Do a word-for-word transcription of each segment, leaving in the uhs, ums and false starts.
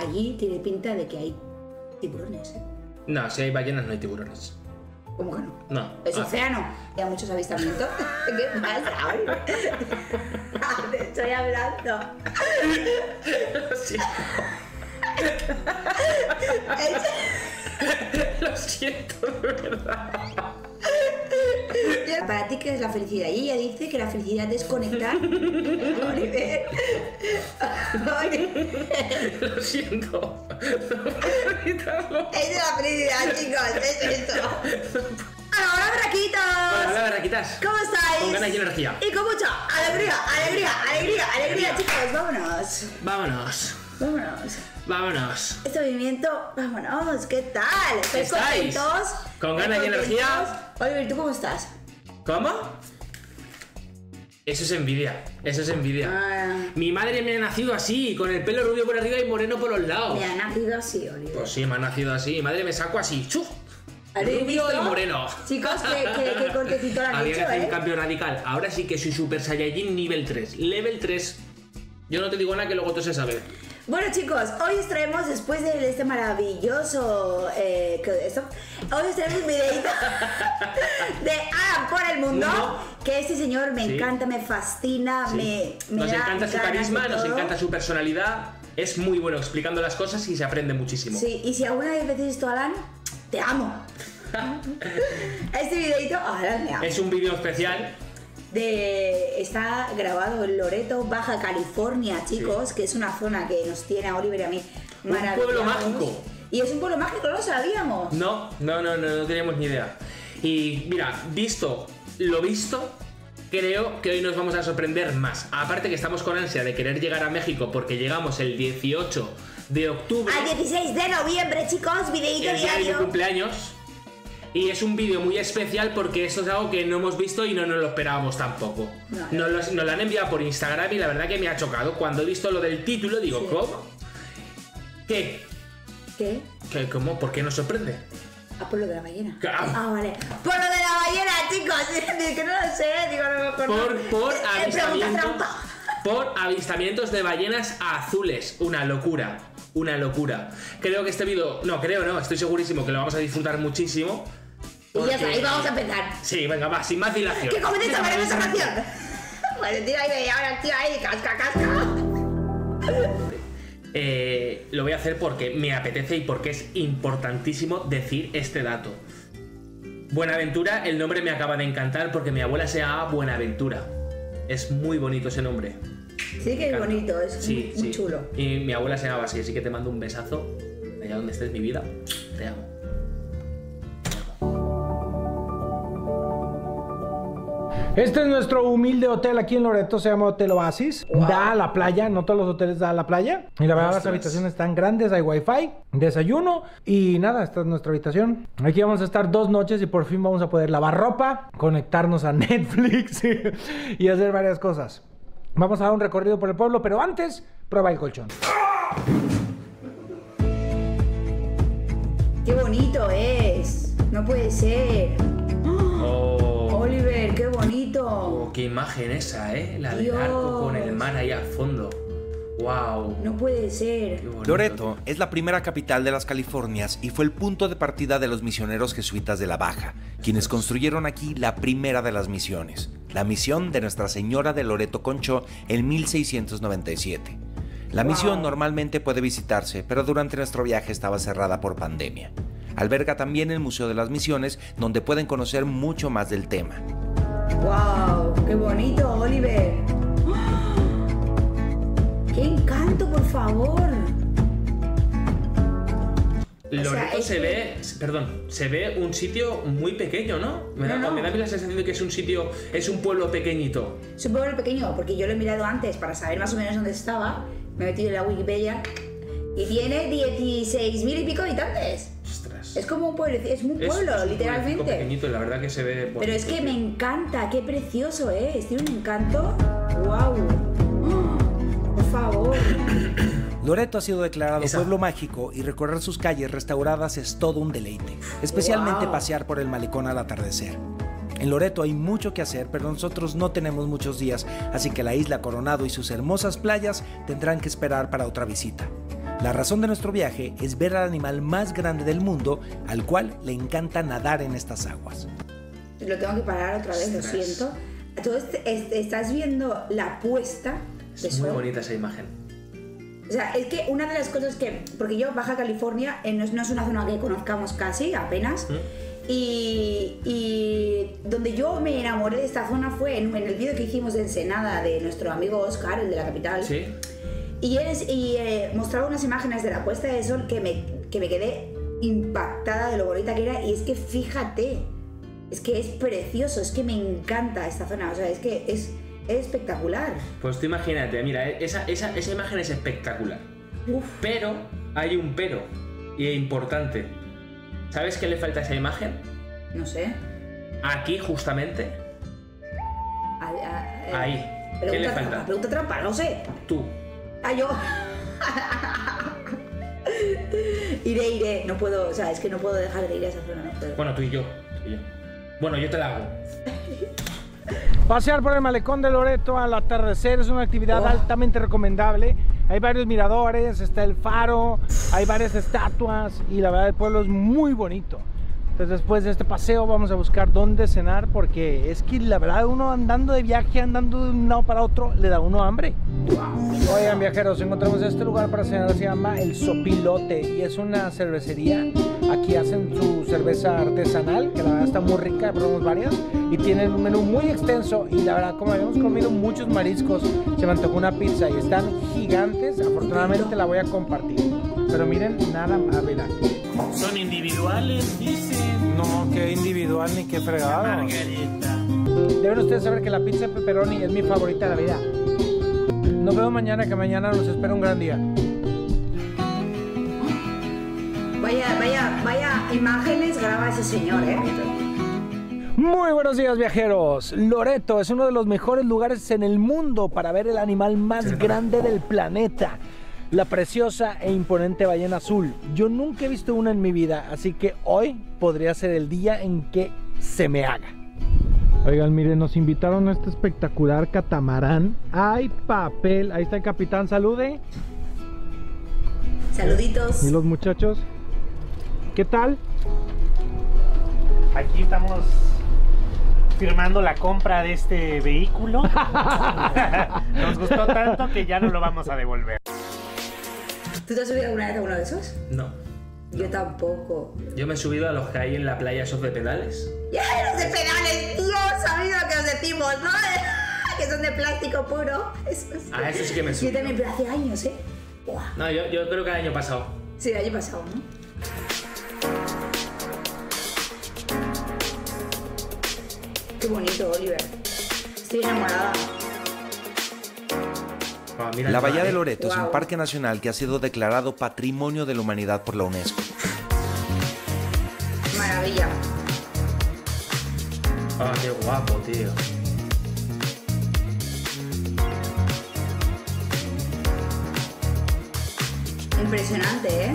allí tiene pinta de que hay tiburones, ¿eh? No, si hay ballenas no hay tiburones. ¿Cómo que no? No. Es Ah. océano. Y hay muchos avistamientos. ¿Qué pasa, Oliver? Te estoy hablando. Lo siento. Lo siento, de verdad. Para ti, ¿qué es la felicidad? Y ella dice que la felicidad es conectar. Oliver. Oliver. Lo siento. No puedo evitarlo. Es de la felicidad, chicos. Es eso. ¡Hola, berraquitos! Hola, hola, berraquitas. ¿Cómo estáis? Con ganas y energía. Y con mucha alegría, alegría, alegría, alegría, chicos. Vámonos. Vámonos. Vámonos. Vámonos. Este movimiento, vámonos. ¿Qué tal? ¿Estáis ¿Estáis? contentos? ¿Con ganas y ¿Contentos? energía? Oliver, ¿tú cómo estás? ¿Cómo? Eso es envidia. Eso es envidia. Ah, Mi madre me ha nacido así, con el pelo rubio por arriba y moreno por los lados. me ha nacido así, Oliver. Pues sí, me ha nacido así. Mi madre me sacó así. ¡Chuf! ¿Habéis Rubio visto? y moreno. Chicos, qué, qué, qué cortecito lo han Había que hecho, hacer un ¿eh? cambio radical. Ahora sí que soy Super Saiyajin nivel tres. Level tres. Yo no te digo nada que luego tú se sabe. Bueno, chicos, hoy os traemos, después de este maravilloso eh, ¿qué- esto? Hoy os traemos un videito de Adam por el mundo. No. Que este señor me Sí. encanta, me fascina, Sí. me, me Nos da encanta su ganas de carisma, nos todo. encanta su personalidad. Es muy bueno explicando las cosas y se aprende muchísimo. Sí, y si alguna vez decís esto, Alan, te amo. Este videito, oh, Alan, me amo. Es un vídeo especial. De, está grabado en Loreto, Baja California, chicos, que es una zona que nos tiene a Oliver y a mí Un maravillados. pueblo mágico. Y es un pueblo mágico, no lo sabíamos. No, no, no, no, no teníamos ni idea. Y mira, visto lo visto, creo que hoy nos vamos a sorprender más. Aparte que estamos con ansia de querer llegar a México porque llegamos el dieciocho de octubre, Al dieciséis de noviembre, chicos, videito el día de mi diario. cumpleaños. Y es un vídeo muy especial porque esto es algo que no hemos visto y no nos lo esperábamos tampoco. No, no. Nos, lo, nos lo han enviado por Instagram y la verdad que me ha chocado. Cuando he visto lo del título digo, Sí. ¿cómo? ¿Qué? ¿Qué? ¿Qué? ¿Cómo? ¿Por qué nos sorprende? Ah, por lo de la ballena. Claro. Ah, vale. Por lo de la ballena, chicos. Es que no lo sé, digo, no me acuerdo. Por, por Es- es pregunta avistamientos, trampa. por avistamientos de ballenas azules. Una locura, una locura. Creo que este vídeo, no, creo no, estoy segurísimo que lo vamos a disfrutar muchísimo. Y ya está, porque- y vamos a empezar. Sí, venga, va, sin más dilación. ¡Que comience esta maravillosa canción! Bueno, tira ahí, ahora tira ahí, casca, casca. Eh, lo voy a hacer porque me apetece y porque es importantísimo decir este dato. Buenaventura, el nombre me acaba de encantar porque mi abuela se llama Buenaventura. Es muy bonito ese nombre. Sí que es bonito, es Sí, muy, muy sí. chulo. Y mi abuela se llama así, así que te mando un besazo. Allá donde estés, mi vida. Te amo. Este es nuestro humilde hotel aquí en Loreto, se llama Hotel Oasis. Wow. Da a la playa, no todos los hoteles dan a la playa. Y la verdad las Ostras. habitaciones están grandes, hay wifi, desayuno y nada, esta es nuestra habitación. Aquí vamos a estar dos noches y por fin vamos a poder lavar ropa, conectarnos a Netflix y hacer varias cosas. Vamos a dar un recorrido por el pueblo, pero antes, prueba el colchón. ¡Qué bonito es! No puede ser. Oh, Oliver, qué bonito. oh, qué imagen esa, ¿eh? La del Dios. arco con el mar ahí al fondo. Wow. No puede ser. Qué bonito. Loreto es la primera capital de las Californias y fue el punto de partida de los misioneros jesuitas de la Baja, quienes construyeron aquí la primera de las misiones, la misión de Nuestra Señora de Loreto Concho en mil seiscientos noventa y siete. La Wow. misión normalmente puede visitarse, pero durante nuestro viaje estaba cerrada por pandemia. Alberga también el Museo de las Misiones, donde pueden conocer mucho más del tema. ¡Wow! ¡Qué bonito, Oliver! ¡Ah! ¡Qué encanto, por favor! Loreto O sea, es se que- ve, perdón, se ve un sitio muy pequeño, ¿no? Me da, No, no. me da la sensación de que es un sitio, es un pueblo pequeñito. Es un pueblo pequeño, porque yo lo he mirado antes para saber más o menos dónde estaba. Me he metido en la Wikipedia y tiene dieciséis mil y pico habitantes. Ostras. Es como un pueblo, es un Es- pueblo, es un literalmente. pueblecico pequeñito y la verdad que se ve bonito. Pero es que me encanta, qué precioso es. Tiene un encanto. ¡Wow! ¡Oh! Por favor. Loreto ha sido declarado Esa. pueblo mágico y recorrer sus calles restauradas es todo un deleite, especialmente Wow. pasear por el malecón al atardecer. En Loreto hay mucho que hacer, pero nosotros no tenemos muchos días, así que la isla Coronado y sus hermosas playas tendrán que esperar para otra visita. La razón de nuestro viaje es ver al animal más grande del mundo, al cual le encanta nadar en estas aguas. Lo tengo que parar otra vez, lo siento. Tú est est estás viendo la puesta de Es muy sol. bonita esa imagen. O sea, es que una de las cosas que... Porque yo, Baja California, eh, no, es, no es una zona que conozcamos casi, apenas. ¿Mm? Y, y donde yo me enamoré de esta zona fue en, en el vídeo que hicimos de Ensenada de nuestro amigo Oscar, el de la capital. Sí. Y, él, y eh, mostraba unas imágenes de la puesta de sol que me, que me quedé impactada de lo bonita que era. Y es que fíjate, es que es precioso, es que me encanta esta zona. O sea, es que es, es espectacular. Pues tú imagínate, mira, esa, esa, esa imagen es espectacular. Uf. Pero hay un pero, y es importante. ¿Sabes qué le falta a esa imagen? No sé. Aquí, justamente. A, a, a, Ahí. ¿Qué le falta? Trampa, pregunta trampa, no sé. Tú. Ah, yo. Iré, iré. No puedo, o sea, es que no puedo dejar de ir a esa zona, no puedo. Bueno, tú y yo. Tú y yo. Bueno, yo te la hago. Pasear por el malecón de Loreto al atardecer es una actividad Oh. altamente recomendable. Hay varios miradores, está el faro, hay varias estatuas y la verdad el pueblo es muy bonito. Entonces después de este paseo vamos a buscar dónde cenar porque es que la verdad uno andando de viaje, andando de un lado para otro, le da uno hambre. Oigan viajeros, encontramos este lugar para cenar, se llama El Sopilote y es una cervecería. Aquí hacen su cerveza artesanal, que la verdad está muy rica, probamos varias y tienen un menú muy extenso y la verdad como habíamos comido muchos mariscos, se me antojó una pizza y están gigantes, afortunadamente la voy a compartir. Pero miren, nada más, ver aquí. Son individuales, dicen. No, qué individual ni qué fregado. Margarita. Deben ustedes saber que la pizza de pepperoni es mi favorita de la vida. Nos vemos mañana, que mañana nos espera un gran día. Vaya, vaya, vaya imágenes graba ese señor, eh. Muy buenos días viajeros. Loreto es uno de los mejores lugares en el mundo para ver el animal más grande del planeta. La preciosa e imponente ballena azul. Yo nunca he visto una en mi vida, así que hoy podría ser el día en que se me haga. Oigan, miren, nos invitaron a este espectacular catamarán. ¡Ay, papel! Ahí está el capitán, salude. Saluditos. ¿Y los muchachos? ¿Qué tal? Aquí estamos firmando la compra de este vehículo. Nos gustó tanto que ya no lo vamos a devolver. ¿Tú te has subido alguna vez a uno de esos? No. Yo tampoco. Yo me he subido a los que hay en la playa, esos de pedales. ¡Ya, los de pedales! Dios, ¿sabéis lo que os decimos, no? Que son de plástico puro. Eso sí. Ah, eso sí que me he Yo subido. también, pero hace años, ¿eh? Buah. No, yo, yo creo que el año pasado. Sí, el año pasado, ¿no? Qué bonito, Oliver. Estoy enamorada. Ah, mira La el Bahía mar, de ¿eh? Loreto es un Wow. parque nacional que ha sido declarado Patrimonio de la Humanidad por la UNESCO. Maravilla. Ah, qué guapo, tío. Impresionante, ¿eh?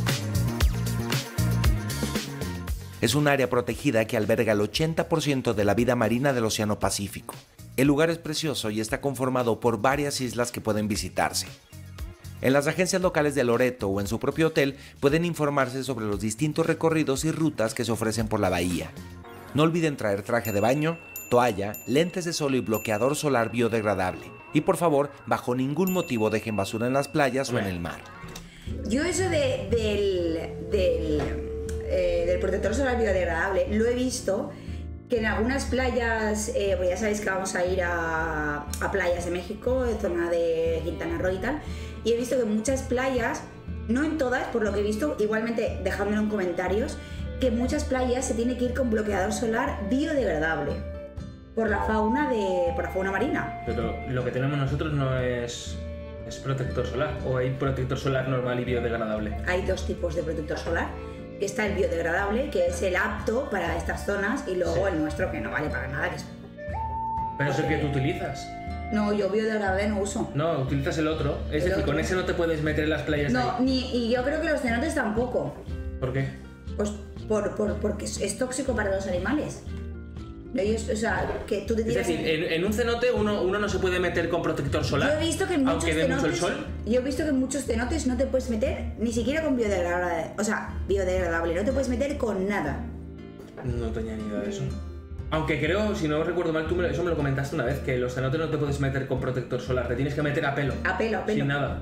Es un área protegida que alberga el ochenta por ciento de la vida marina del Océano Pacífico. El lugar es precioso y está conformado por varias islas que pueden visitarse. En las agencias locales de Loreto o en su propio hotel pueden informarse sobre los distintos recorridos y rutas que se ofrecen por la bahía. No olviden traer traje de baño, toalla, lentes de sol y bloqueador solar biodegradable. Y por favor, bajo ningún motivo dejen basura en las playas o en el mar. Yo eso de, del, del, eh, del protector solar biodegradable lo he visto que en algunas playas, eh, pues ya sabéis que vamos a ir a, a playas de México, en zona de Quintana Roo y tal, y he visto que en muchas playas, no en todas, por lo que he visto, igualmente dejádmelo en comentarios, que en muchas playas se tiene que ir con bloqueador solar biodegradable por la fauna de, por la fauna marina. Pero lo que tenemos nosotros no es, es protector solar. ¿O hay protector solar normal y biodegradable? Hay dos tipos de protector solar. Está el biodegradable, que es el apto para estas zonas, y luego Sí. el nuestro, que no vale para nada. Que es... Pero es el que tú utilizas. No, yo biodegradable no uso. No, utilizas el otro. Es El decir, otro. con ese no te puedes meter en las playas de No, ahí. ni, y yo creo que los cenotes tampoco. ¿Por qué? Pues por, por, porque es, es tóxico para los animales. Ellos, o sea, que tú te Es tiras... decir, en, en un cenote uno, uno no se puede meter con protector solar. Yo he visto que en muchos aunque dé mucho el cenotes, sol. yo he visto que en muchos cenotes no te puedes meter ni siquiera con biodegradable, o sea, biodegradable, no te puedes meter con nada. No tenía ni idea de eso. Aunque creo, si no recuerdo mal, tú me lo, eso me lo comentaste una vez, que en los cenotes no te puedes meter con protector solar, te tienes que meter a pelo. A pelo, a pelo. Sin nada.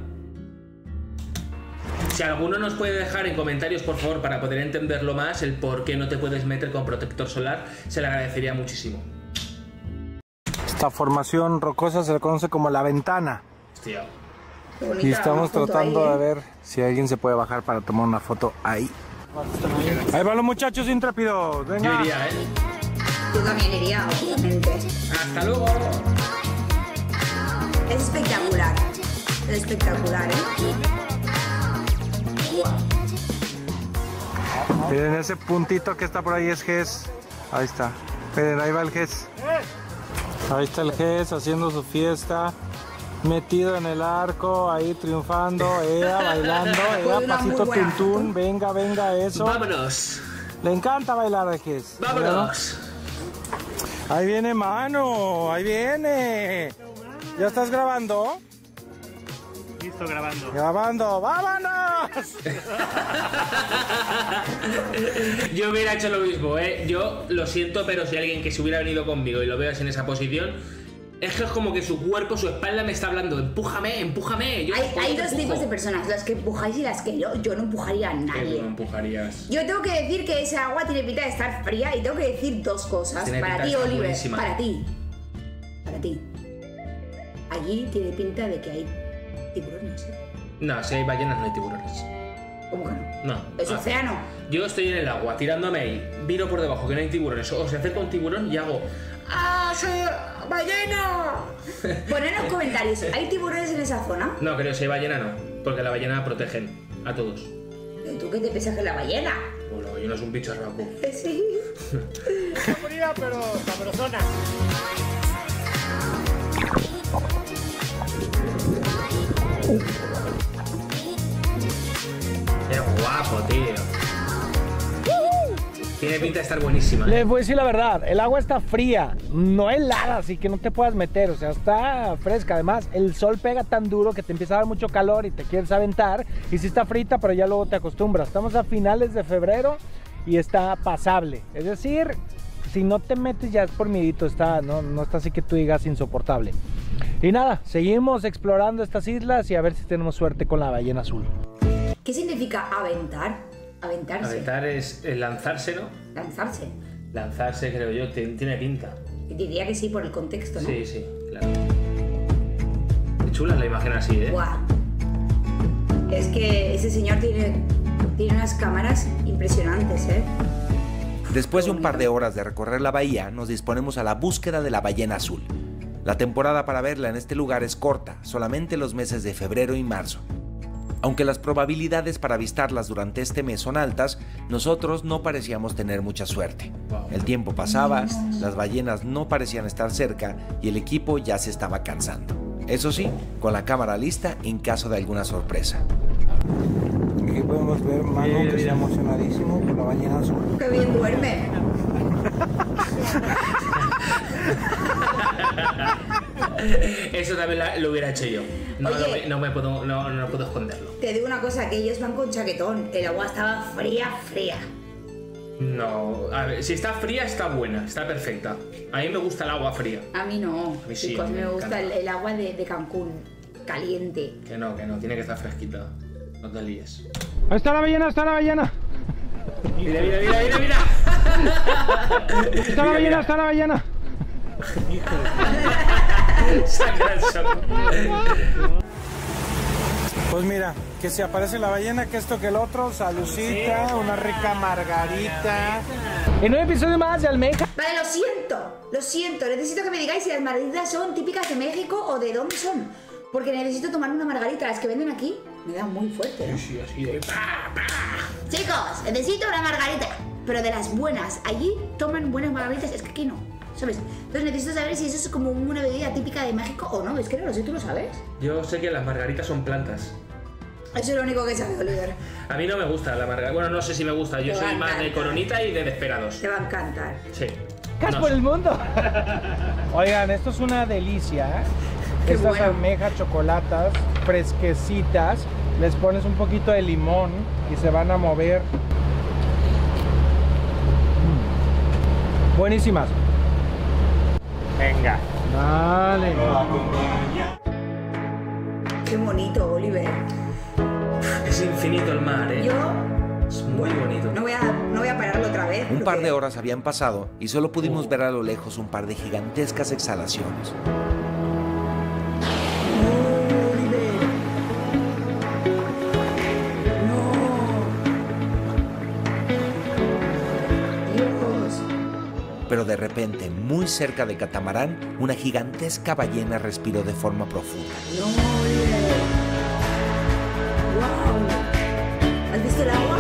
Si alguno nos puede dejar en comentarios, por favor, para poder entenderlo más, el por qué no te puedes meter con protector solar, se le agradecería muchísimo. Esta formación rocosa se le conoce como la ventana. Hostia. Qué bonita Y estamos foto tratando ahí, de ¿eh? ver si alguien se puede bajar para tomar una foto ahí. Ahí van los muchachos intrépidos. Venga. Yo iría, ¿eh? Yo también iría, obviamente. ¡Hasta luego! Es espectacular. Es espectacular, ¿eh? Miren, ese puntito que está por ahí es Gess. Ahí está. Miren, ahí va el Gess. Ahí está el Gess haciendo su fiesta. Metido en el arco, ahí triunfando, ea, bailando, ea, Una muy pasito buena tuntún, venga, venga, eso. ¡Vámonos! Le encanta bailar a Gess. ¡Vámonos! Ahí viene Manu, ahí viene. ¿Ya estás grabando? Listo, grabando. Grabando, ¡vámonos! Yo hubiera hecho lo mismo, ¿eh? Yo lo siento, pero si alguien que se hubiera venido conmigo y lo veo así en esa posición, es que es como que su cuerpo, su espalda me está hablando, empújame, empújame. Yo, Hay, ¿por qué hay te dos empujo? tipos de personas, las que empujáis y las que yo. Yo no empujaría a Que nadie. no empujarías. Yo tengo que decir que esa agua tiene pinta de estar fría y tengo que decir dos cosas. Tiene Para pinta ti, de estar Oliver, buenísima. para ti. Para ti. Allí tiene pinta de que hay tiburones, ¿eh? No, si hay ballenas no hay tiburones. ¿Cómo que no? No. Es Ah, océano. Yo estoy en el agua, tirándome ahí, miro por debajo que no hay tiburones, o se acerca un tiburón y hago ¡ah, soy ballena! Poned en los comentarios, ¿hay tiburones en esa zona? No, creo que si hay ballena no, porque la ballena protegen a todos. ¿Tú qué te piensas que es la ballena? Bueno, la ballena es un bicharraco. Sí. Fría, pero sabrosona. Qué guapo, tío. Tiene pinta de estar buenísima. Les voy a decir la verdad, el agua está fría, no helada, así que no te puedas meter, o sea, está fresca. Además, el sol pega tan duro que te empieza a dar mucho calor y te quieres aventar. Y sí está frita, pero ya luego te acostumbras. Estamos a finales de febrero y está pasable. Es decir, si no te metes ya es por miedito, está, no, no está así que tú digas insoportable. Y nada, seguimos explorando estas islas y a ver si tenemos suerte con la ballena azul. ¿Qué significa aventar? Aventarse. Aventar es eh, lanzarse, ¿no? Lanzarse. Lanzarse, creo yo, te- tiene pinta. Diría que sí por el contexto, ¿no? Sí, sí, claro. Qué chula la imagen así, ¿eh? Guau. Es que ese señor tiene, tiene unas cámaras impresionantes, ¿eh? Después de un par de horas de recorrer la bahía, nos disponemos a la búsqueda de la ballena azul. La temporada para verla en este lugar es corta, solamente los meses de febrero y marzo. Aunque las probabilidades para avistarlas durante este mes son altas, nosotros no parecíamos tener mucha suerte. El tiempo pasaba, las ballenas no parecían estar cerca y el equipo ya se estaba cansando. Eso sí, con la cámara lista en caso de alguna sorpresa. Aquí podemos ver Manu que está emocionadísimo por la ballena azul. ¡Qué bien duerme! Eso también la- lo hubiera hecho yo. No, Oye. no, me, no me puedo, no, no puedo esconderlo. Te digo una cosa, que ellos van con chaquetón. El agua estaba fría, fría. No, a ver, si está fría, está buena, está perfecta. A mí me gusta el agua fría. A mí no. A mí sí, Chicos, me me gusta encanta. el, el agua de, de Cancún. Caliente. Que no, que no, tiene que estar fresquita. No te líes. Ahí está la ballena, está la ballena. Mira, mira, mira, mira, mira. Está la ballena, está la ballena. Saca el sol. Pues mira, que se aparece la ballena, que esto que el otro, salucita, una rica margarita. En un episodio más de Almeja. Vale, lo siento. Lo siento. Necesito que me digáis si las margaritas son típicas de México o de dónde son. Porque necesito tomar una margarita. Las que venden aquí me dan muy fuerte, ¿no? Sí, así de pa, pa. Chicos, necesito una margarita. Pero de las buenas. Allí toman buenas margaritas. Es que aquí no. ¿Sabes? Entonces necesito saber si eso es como una bebida típica de México o no. Es que no lo sé, ¿tú lo sabes? Yo sé que las margaritas son plantas. Eso es lo único que sabe, Oliver. A mí no me gusta la margarita. Bueno, no sé si me gusta. Yo Te va soy a más de encantar. Coronita y de Desperados. Te va a encantar. Sí. ¡Cas No por sé. el mundo! Oigan, esto es una delicia. Qué Estas bueno. almejas chocolatas fresquecitas. Les pones un poquito de limón y se van a mover. Mm. Buenísimas. Venga. Dale. Qué bonito, Oliver. Es infinito el mar, ¿eh? Yo Es muy bonito. no voy a, no voy a pararlo otra vez. Un par porque- de horas habían pasado y solo pudimos ver a lo lejos un par de gigantescas exhalaciones. No, Oliver. No. Dios. Pero de repente, muy cerca de Catamarán, una gigantesca ballena respiró de forma profunda. No, Oliver. Wow. ¿Has visto el agua?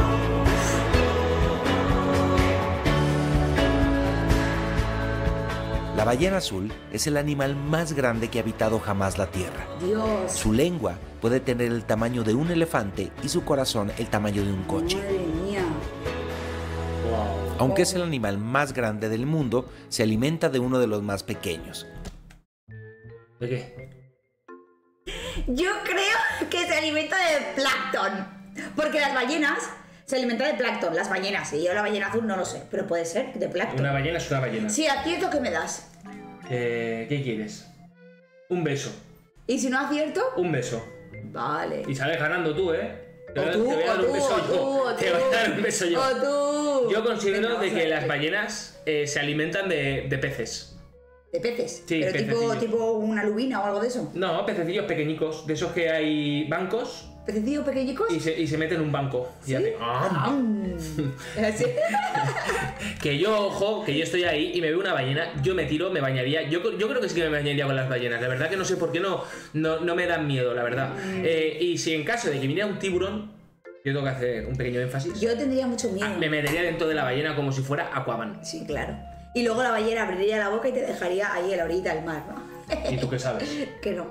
La ballena azul es el animal más grande que ha habitado jamás la Tierra. Dios. Su lengua puede tener el tamaño de un elefante y su corazón el tamaño de un coche. Madre mía. Wow. Aunque es el animal más grande del mundo, se alimenta de uno de los más pequeños. ¿De qué? Yo creo que se alimenta de plancton. Porque las ballenas se alimentan de plancton. Las ballenas. Y yo la ballena azul no lo sé. Pero puede ser de plancton. Una ballena es una ballena. Sí, acierto, ¿qué me das? Eh, ¿Qué quieres? Un beso. ¿Y si no acierto? Un beso. Vale. Y sales ganando tú, ¿eh? Te, O voy a- tú, te voy a dar o un tú, beso o yo. tú, o Te voy a dar un beso yo. O tú. Yo considero Venga, de vamos que a las ver. ballenas eh, se alimentan de, de peces. ¿De peces? Sí, Pero tipo, pececillos. tipo una lubina o algo de eso. No, pececillos pequeñicos, de esos que hay bancos ¿Pececillos pequeñicos? y se, y se meten en un banco. Y ¿Sí? hacen, ¡ah! Ah, ¿sí? Que yo, ojo, que yo estoy ahí y me veo una ballena, yo me tiro, me bañaría. Yo, yo creo que sí que me bañaría con las ballenas. La verdad que no sé por qué no, no, no me dan miedo, la verdad. Eh, y si en caso de que viniera un tiburón, yo tengo que hacer un pequeño énfasis. Yo tendría mucho miedo. Ah, me metería dentro de la ballena como si fuera Aquaman. Sí, claro. Y luego la ballena abriría la boca y te dejaría ahí en la orilla del mar, ¿no? ¿Y tú qué sabes? Que no.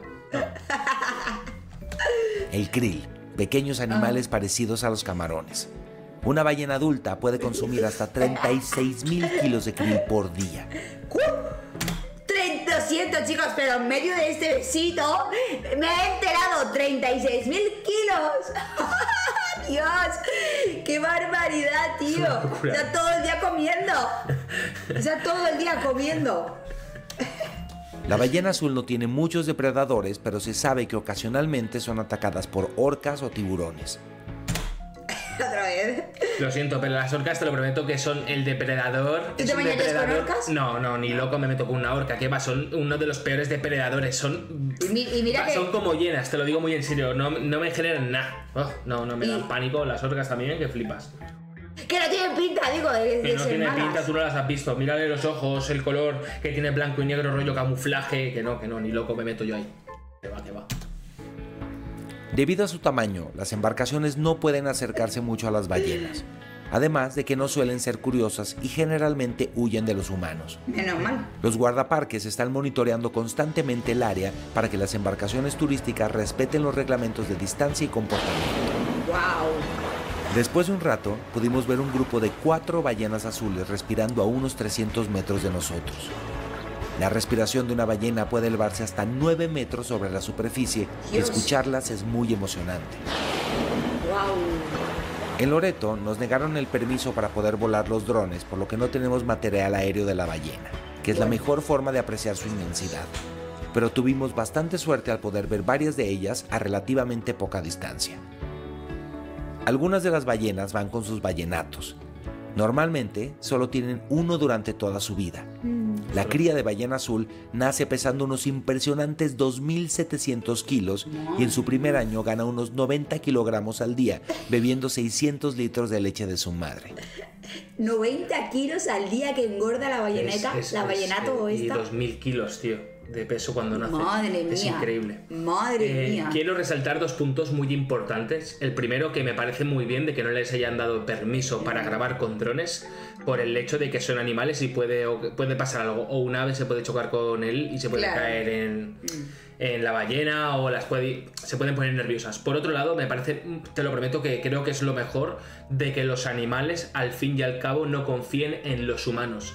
El krill, pequeños animales parecidos a los camarones. Una ballena adulta puede consumir hasta treinta y seis mil kilos de krill por día. Lo siento, chicos, pero en medio de este besito me he enterado treinta y seis mil kilos. Dios, qué barbaridad, tío. una locura. Está todo el día comiendo. Está todo el día comiendo. La ballena azul no tiene muchos depredadores, pero se sabe que ocasionalmente son atacadas por orcas o tiburones. Otra vez. Lo siento, pero las orcas te lo prometo que son el depredador. ¿Tú es te un bañarías con depredador- orcas? No, no, ni loco me meto con una orca. ¿Qué va? Son uno de los peores depredadores. Son. Y, mi- y mira Va, que... Son como llenas, te lo digo muy en serio. No, no me generan nada. Oh, no, no me dan Y- pánico. Las orcas también, que flipas. Que no tienen pinta, digo, de, de Que no ser tiene malas. pinta, tú no las has visto. Mírale los ojos, el color que tiene blanco y negro, rollo camuflaje. Que no, que no, ni loco me meto yo ahí. Que va, que va. Debido a su tamaño, las embarcaciones no pueden acercarse mucho a las ballenas. Además de que no suelen ser curiosas y generalmente huyen de los humanos. Menos mal. Los guardaparques están monitoreando constantemente el área para que las embarcaciones turísticas respeten los reglamentos de distancia y comportamiento. Wow. Después de un rato, pudimos ver un grupo de cuatro ballenas azules respirando a unos trescientos metros de nosotros. La respiración de una ballena puede elevarse hasta nueve metros sobre la superficie y Dios. escucharlas es muy emocionante. Wow. En Loreto nos negaron el permiso para poder volar los drones, por lo que no tenemos material aéreo de la ballena, que es la mejor forma de apreciar su inmensidad. Pero tuvimos bastante suerte al poder ver varias de ellas a relativamente poca distancia. Algunas de las ballenas van con sus ballenatos. Normalmente solo tienen uno durante toda su vida. La cría de ballena azul nace pesando unos impresionantes dos mil setecientos kilos y en su primer año gana unos noventa kilogramos al día, bebiendo seiscientos litros de leche de su madre. noventa kilos al día que engorda la balleneta, Es- es- la es- ballenato Y esta. dos mil kilos, tío, de peso cuando nace. Madre Es mía. increíble. Madre Eh, mía. Quiero resaltar dos puntos muy importantes. El primero, que me parece muy bien de que no les hayan dado permiso para grabar con drones por el hecho de que son animales y puede, o- puede pasar algo. O un ave se puede chocar con él y se puede Claro. caer en, en la ballena o las puede, se pueden poner nerviosas. Por otro lado, me parece, te lo prometo, que creo que es lo mejor de que los animales al fin y al cabo no confíen en los humanos.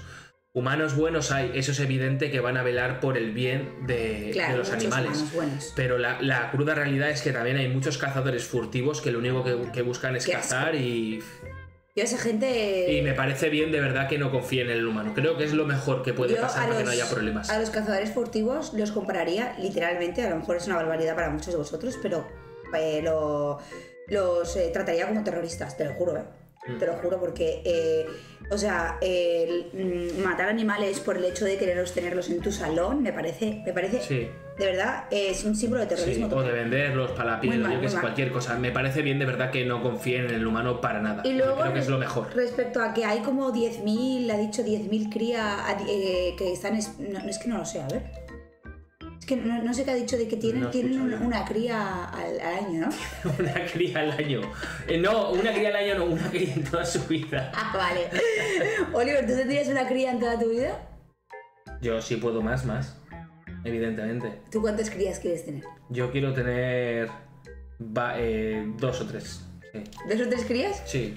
Humanos buenos hay, eso es evidente que van a velar por el bien de, Claro, de los muchos animales. humanos buenos. Pero la, la cruda realidad es que también hay muchos cazadores furtivos que lo único que, que buscan es Qué cazar y, Yo a esa gente... y me parece bien de verdad que no confíen en el humano. Creo que es lo mejor que puede Yo pasar a para que no los- haya problemas. A los cazadores furtivos los compararía literalmente, a lo mejor es una barbaridad para muchos de vosotros, pero eh, lo- los eh, trataría como terroristas, te lo juro, ¿eh? Te lo juro, porque, eh, o sea, el, mm, matar animales por el hecho de quererlos tenerlos en tu salón, me parece, me parece, Sí. de verdad, es un símbolo de Sí, terrorismo. o total. de venderlos para la piel, Muy mal, yo que muy sé, mal. cualquier cosa. Me parece bien de verdad que no confíen en el humano para nada. Y luego, Creo que es lo mejor. respecto a que hay como diez mil, ha dicho diez mil crías eh, que están... es- No, no, es que no lo sé, a ver. Es que no, no sé qué ha dicho de que tienen, No tienen escucho una, bien. una cría al, al año, ¿no? Una cría al año. Eh, no, una cría al año no, una cría en toda su vida. Ah, vale. Oliver, ¿tú tendrías una cría en toda tu vida? Yo sí puedo más, más. Evidentemente. ¿Tú cuántas crías quieres tener? Yo quiero tener va- eh, dos o tres. Sí. ¿Dos o tres crías? Sí.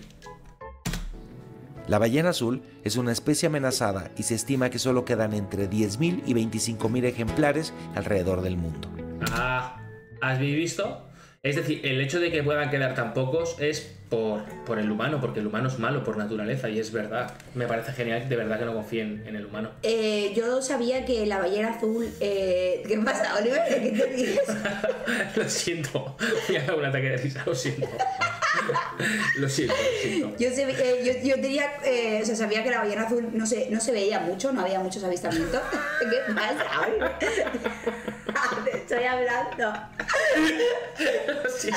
La ballena azul es una especie amenazada y se estima que solo quedan entre diez mil y veinticinco mil ejemplares alrededor del mundo. Ah, ¿has visto? Es decir, el hecho de que puedan quedar tan pocos es por, por el humano, porque el humano es malo por naturaleza y es verdad. Me parece genial de verdad que no confíen en el humano. Eh, yo sabía que la ballena azul... Eh... ¿Qué pasa, Oliver? ¿De qué te ríes? Lo siento. Me ha dado un ataque de risa, lo siento. Lo siento, lo siento. Yo, sé- eh, yo, yo diría, eh, o sea, sabía que la ballena azul no se, no se veía mucho, no había muchos avistamientos. ¿Qué pasa, Oliver? Te estoy hablando. Lo siento.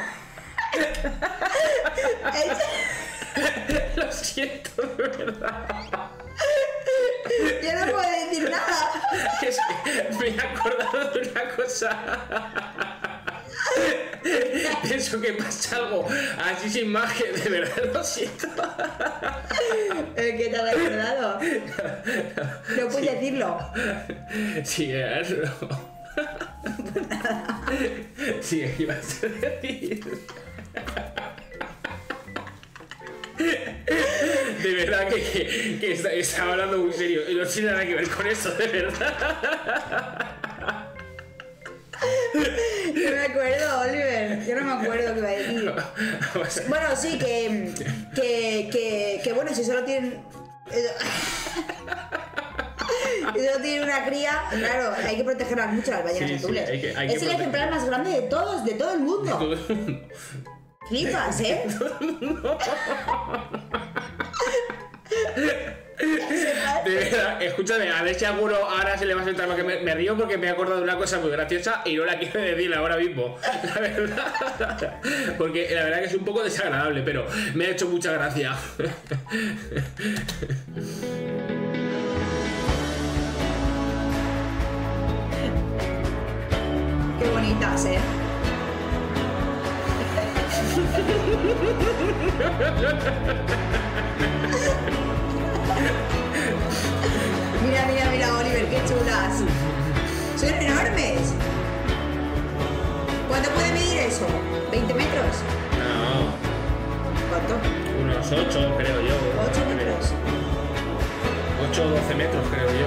Es- Lo siento, de verdad. Yo no puedo decir nada. Es que me he acordado de una cosa. Pienso que pasa algo así sin magia, de verdad lo siento. ¿El que te has acordado? No puedes decirlo. Sí, es... Sí, ¿qué ibas a decir? De verdad que, que, que está- estaba hablando muy serio y no tiene nada que ver con eso, de verdad. No me acuerdo, Oliver. Yo no me acuerdo qué iba a decir. Bueno, sí, que. Que, que, que bueno, si solo tienen. Si solo tienen una cría, claro, hay que protegerlas mucho las ballenas Sí, sí, azules. hay que- hay que es el ejemplar más grande de todos, de todo el mundo. Flipas, ¿eh? De verdad, escúchame, a ver si alguno ahora se le va a sentar porque me, me río porque me he acordado de una cosa muy graciosa y no la quiero decir ahora mismo. La verdad. Porque la verdad que es un poco desagradable, pero me ha hecho mucha gracia. Qué bonitas, ¿eh? Mira, mira, mira, Oliver, qué chulas. Son enormes. ¿Cuánto puede medir eso? ¿veinte metros? No, ¿Cuánto? unos ocho creo yo. ¿ocho metros? ocho o doce metros creo yo.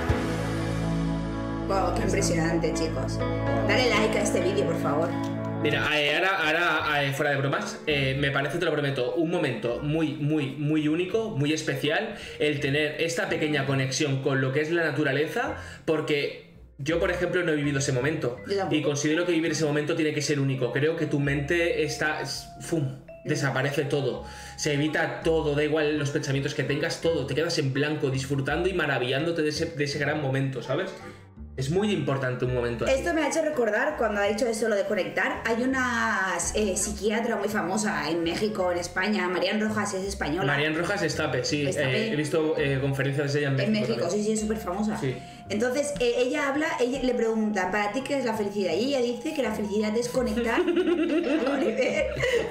Wow, qué impresionante, chicos. Dale like a este vídeo, por favor. Mira, eh, ahora, ahora eh, fuera de bromas, eh, me parece, te lo prometo, un momento muy, muy, muy único, muy especial, el tener esta pequeña conexión con lo que es la naturaleza, porque yo, por ejemplo, no he vivido ese momento. Yo tampoco. Y considero que vivir ese momento tiene que ser único. Creo que tu mente está... es- ¡fum! Desaparece todo, se evita todo, da igual los pensamientos que tengas, todo, te quedas en blanco, disfrutando y maravillándote de ese, de ese gran momento, ¿sabes? Es muy importante un momento así. Esto me ha hecho recordar cuando ha dicho eso, lo de conectar. Hay una eh, psiquiatra muy famosa en México, en España, Marian Rojas, es española. Marian Rojas Estape, sí, Estape. eh, he visto eh, conferencias de ella en México. En México, también. sí, sí, es súper famosa. Sí. Entonces, eh, ella habla, ella le pregunta, ¿para ti qué es la felicidad? Y ella dice que la felicidad es conectar. Oliver.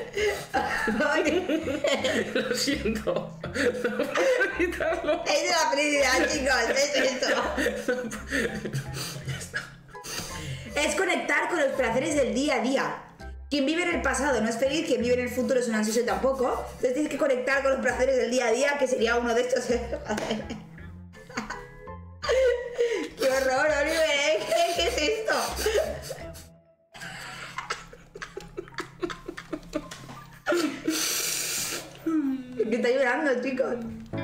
Lo siento. No puedo evitarlo. Es la felicidad, chicos, es esto. Es conectar con los placeres del día a día. Quien vive en el pasado no es feliz, quien vive en el futuro es un ansioso tampoco. Entonces tienes que conectar con los placeres del día a día, que sería uno de estos. ¡Qué horror, Oliver! ¿Qué, qué es esto? Que está llorando, chicos.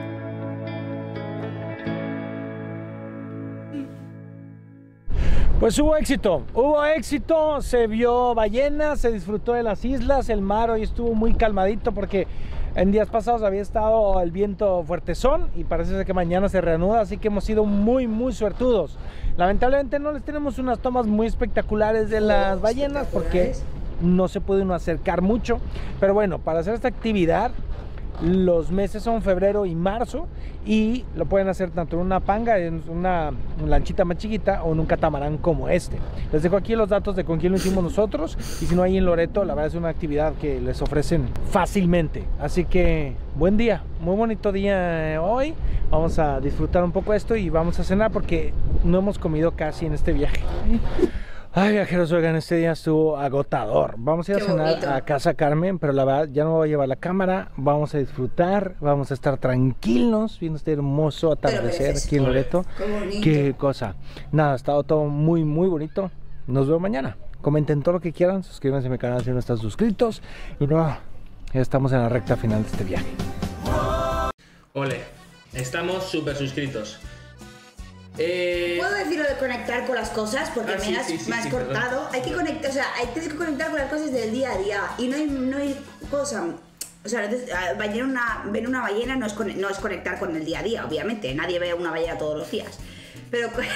Pues hubo éxito, hubo éxito, se vio ballenas, se disfrutó de las islas, el mar hoy estuvo muy calmadito porque en días pasados había estado el viento fuertezón y parece ser que mañana se reanuda, así que hemos sido muy muy suertudos. Lamentablemente no les tenemos unas tomas muy espectaculares de las ballenas porque no se puede uno acercar mucho, pero bueno, para hacer esta actividad los meses son febrero y marzo y lo pueden hacer tanto en una panga, en una lanchita más chiquita o en un catamarán como este. Les dejo aquí los datos de con quién lo hicimos nosotros y si no ahí en Loreto, la verdad es una actividad que les ofrecen fácilmente. Así que buen día, muy bonito día hoy. Vamos a disfrutar un poco esto y vamos a cenar porque no hemos comido casi en este viaje. Ay, viajeros, oigan, este día estuvo agotador. Vamos a ir a Qué cenar bonito. a Casa Carmen, pero la verdad ya no voy a llevar la cámara. Vamos a disfrutar, vamos a estar tranquilos viendo este hermoso atardecer mereces. aquí en Loreto. Qué bonito. Qué cosa. Nada, ha estado todo muy, muy bonito. Nos vemos mañana. Comenten todo lo que quieran, suscríbanse a mi canal si no están suscritos. Y no, ya estamos en la recta final de este viaje. Ole, estamos súper suscritos. Eh, ¿Puedo decir lo de conectar con las cosas? Porque Ah, me sí, has, sí, sí, me has sí, cortado. perdón. Hay que conectar, o sea, hay, tienes que conectar con las cosas del día a día. Y no hay, no hay cosa. O sea, entonces, a- ballena una, ver una ballena no es, con- no es conectar con el día a día, obviamente. Nadie ve una ballena todos los días. Pero. co-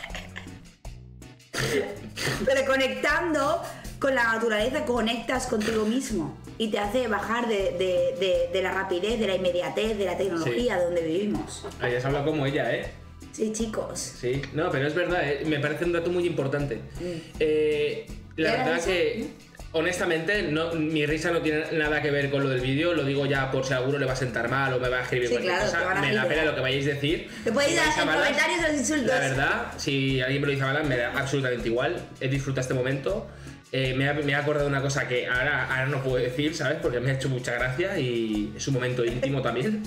Pero conectando con la naturaleza, conectas contigo mismo. Y te hace bajar de, de- de- de la rapidez, de la inmediatez, de la tecnología de donde vivimos. hayas hablado como ella, ¿eh? Sí, chicos. Sí, no, pero es verdad, eh, me parece un dato muy importante. Eh, la ¿Ya la verdad risa? que, honestamente, no, mi risa no tiene nada que ver con lo del vídeo, lo digo ya por si a alguno le va a sentar mal o me va a escribir Sí, cualquier claro, te cosa, van a me da hatear. pena lo que vayáis a decir. Te podéis Si dar vais a en malas, comentarios los insultos. La verdad, si alguien me lo dice a malas, me da absolutamente igual, he disfrutado este momento. Eh, me, ha, me he acordado de una cosa que ahora, ahora no puedo decir, ¿sabes? Porque me ha hecho mucha gracia y es un momento íntimo también.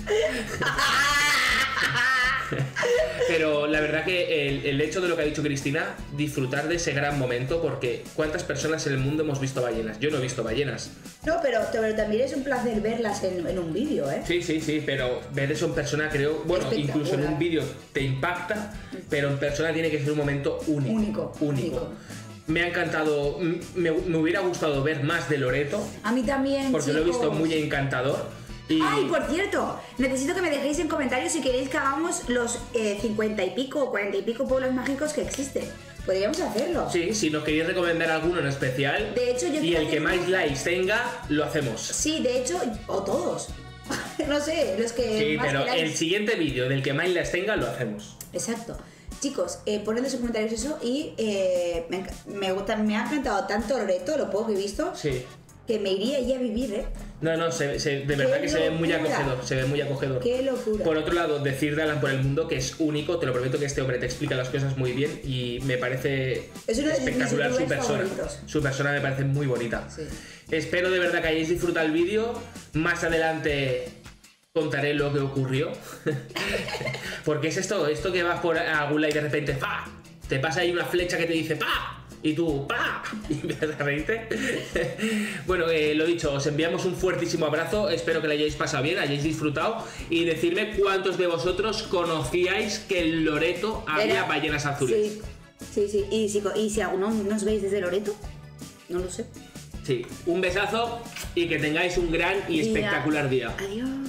Pero la verdad que el, el hecho de lo que ha dicho Cristina, disfrutar de ese gran momento, porque ¿cuántas personas en el mundo hemos visto ballenas? Yo no he visto ballenas. No, pero, pero también es un placer verlas en, en un vídeo, ¿eh? Sí, sí, sí, pero ver eso en persona creo, bueno, Espectacular. incluso en un vídeo te impacta, pero en persona tiene que ser un momento único. Único, Único. único. Me ha encantado, m- me, me hubiera gustado ver más de Loreto, A mí también, porque lo he visto chicos. muy encantador. Y Ay, por cierto, necesito que me dejéis en comentarios si queréis que hagamos los eh, cincuenta y pico o cuarenta y pico pueblos mágicos que existen. Podríamos hacerlo. sí, si nos queréis recomendar alguno en especial, De hecho, yo y quiero el que hacer más uno- likes tenga, lo hacemos. Sí, de hecho, o todos. No sé, los que Sí, más pero queráis. el siguiente vídeo del que más likes tenga, lo hacemos. Exacto. Chicos, eh, poned en los comentarios eso y eh, me, enc- me, gusta, me ha encantado tanto Loreto, lo poco que he visto, Sí. que me iría allí a vivir, ¿eh? No, no, se, se- de verdad que se ve muy locura! acogedor, se ve muy acogedor. ¡Qué locura! Por otro lado, decir de Alan por el mundo que es único, te lo prometo que este hombre te explica las cosas muy bien y me parece Es uno de mis espectacular su youtubers persona. favoritos. Su persona me parece muy bonita. Sí. Espero de verdad que hayáis disfrutado el vídeo. Más adelante contaré lo que ocurrió. Porque es esto, esto que vas por algún lado y de repente ¡pa! Te pasa ahí una flecha que te dice ¡pa! Y tú ¡pa! Y empiezas a reírte. Bueno, eh, lo dicho, os enviamos un fuertísimo abrazo. Espero que lo hayáis pasado bien, hayáis disfrutado. Y decirme cuántos de vosotros conocíais que en Loreto había Era- ballenas azules. Sí, sí, sí. Y si, y si alguno nos veis desde Loreto, no lo sé. Sí, un besazo y que tengáis un gran y Día. espectacular día. Adiós.